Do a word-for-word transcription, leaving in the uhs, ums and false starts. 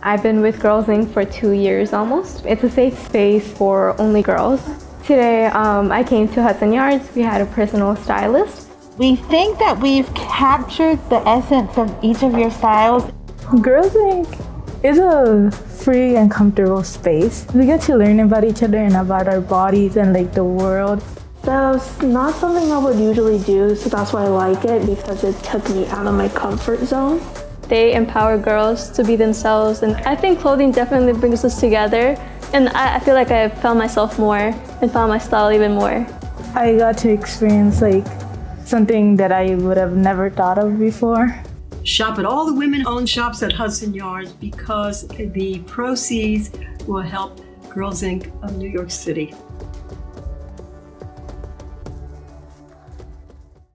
I've been with Girls Incorporated for two years almost. It's a safe space for only girls. Today um, I came to Hudson Yards. We had a personal stylist. We think that we've captured the essence of each of your styles. Girls Incorporated is a free and comfortable space. We get to learn about each other and about our bodies and like the world. That's not something I would usually do, so that's why I like it, because it took me out of my comfort zone. They empower girls to be themselves, and I think clothing definitely brings us together, and I, I feel like I found myself more and found my style even more. I got to experience like something that I would have never thought of before. Shop at all the women-owned shops at Hudson Yards because the proceeds will help Girls Incorporated of New York City.